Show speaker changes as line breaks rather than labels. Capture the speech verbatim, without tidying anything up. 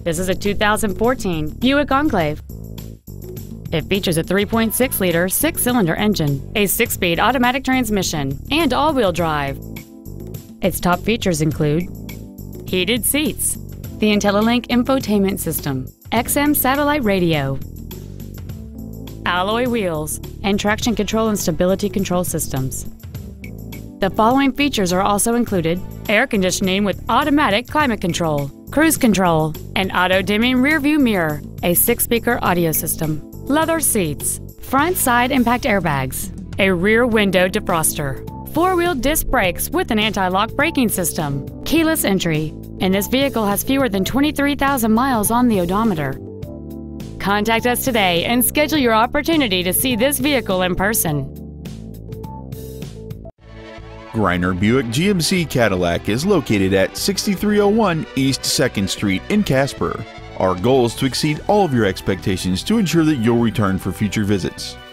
This is a two thousand fourteen Buick Enclave. It features a three point six liter six-cylinder engine, a six-speed automatic transmission, and all-wheel drive. Its top features include heated seats, the IntelliLink infotainment system, X M satellite radio, alloy wheels, and traction control and stability control systems. The following features are also included: air conditioning with automatic climate control, cruise control, an auto-dimming rearview mirror, a six-speaker audio system, leather seats, front side impact airbags, a rear window defroster, four-wheel disc brakes with an anti-lock braking system, keyless entry, and this vehicle has fewer than twenty-three thousand miles on the odometer. Contact us today and schedule your opportunity to see this vehicle in person.
Greiner Buick G M C Cadillac is located at sixty-three oh one East second Street in Casper. Our goal is to exceed all of your expectations to ensure that you'll return for future visits.